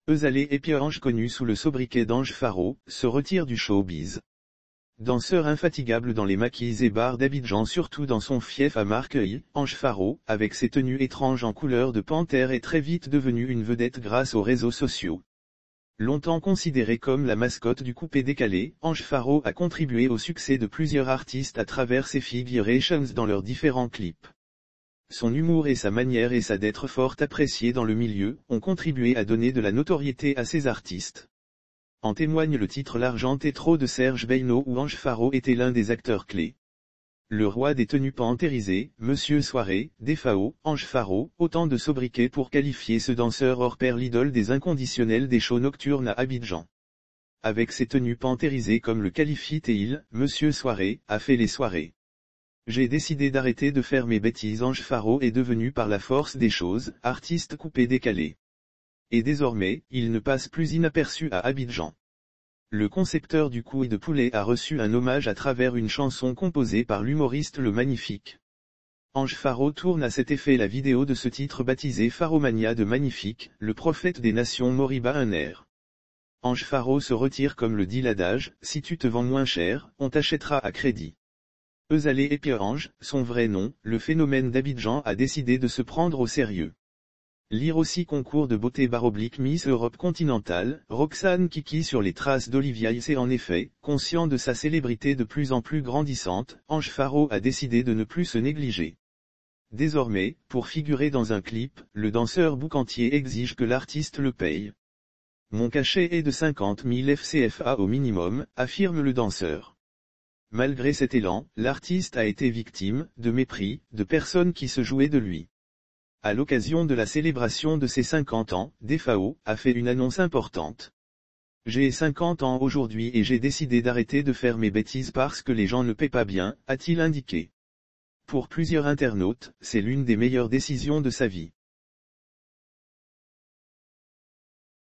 Eusalée Epieange, connu sous le sobriquet d'Ange Faro, se retire du showbiz. Danseur infatigable dans les maquis et bars d'Abidjan, surtout dans son fief à Marqueuil, Ange Faro, avec ses tenues étranges en couleur de panthère, est très vite devenu une vedette grâce aux réseaux sociaux. Longtemps considéré comme la mascotte du coupé décalé, Ange Faro a contribué au succès de plusieurs artistes à travers ses figurations dans leurs différents clips. Son humour et sa manière d'être fort apprécié dans le milieu, ont contribué à donner de la notoriété à ces artistes. En témoigne le titre L'argent est trop de Serge Beynaud, où Ange Faro était l'un des acteurs clés. Le roi des tenues panthérisées, Monsieur Soirée, DFAO, Ange Faro, autant de sobriquets pour qualifier ce danseur hors pair, l'idole des inconditionnels des shows nocturnes à Abidjan. Avec ses tenues panthérisées comme le qualifie il, Monsieur Soirée, a fait les soirées. J'ai décidé d'arrêter de faire mes bêtises. Ange Faro est devenu par la force des choses, artiste coupé décalé. Et désormais, il ne passe plus inaperçu à Abidjan. Le concepteur du couille de poulet a reçu un hommage à travers une chanson composée par l'humoriste Le Magnifique. Ange Faro tourne à cet effet la vidéo de ce titre baptisé Faromania de Magnifique, le prophète des nations Moriba un air. Ange Faro se retire comme le dit l'adage, si tu te vends moins cher, on t'achètera à crédit. Eusalée Epieange, son vrai nom, le phénomène d'Abidjan a décidé de se prendre au sérieux. Lire aussi concours de beauté / Miss Europe continentale, Roxane Kiki sur les traces d'Olivia Issé. En effet, conscient de sa célébrité de plus en plus grandissante, Ange Faro a décidé de ne plus se négliger. Désormais, pour figurer dans un clip, le danseur boucantier exige que l'artiste le paye. Mon cachet est de 50 000 FCFA au minimum, affirme le danseur. Malgré cet élan, l'artiste a été victime de mépris, de personnes qui se jouaient de lui. À l'occasion de la célébration de ses 50 ans, DFAO a fait une annonce importante. J'ai 50 ans aujourd'hui et j'ai décidé d'arrêter de faire mes bêtises parce que les gens ne paient pas bien, a-t-il indiqué. Pour plusieurs internautes, c'est l'une des meilleures décisions de sa vie.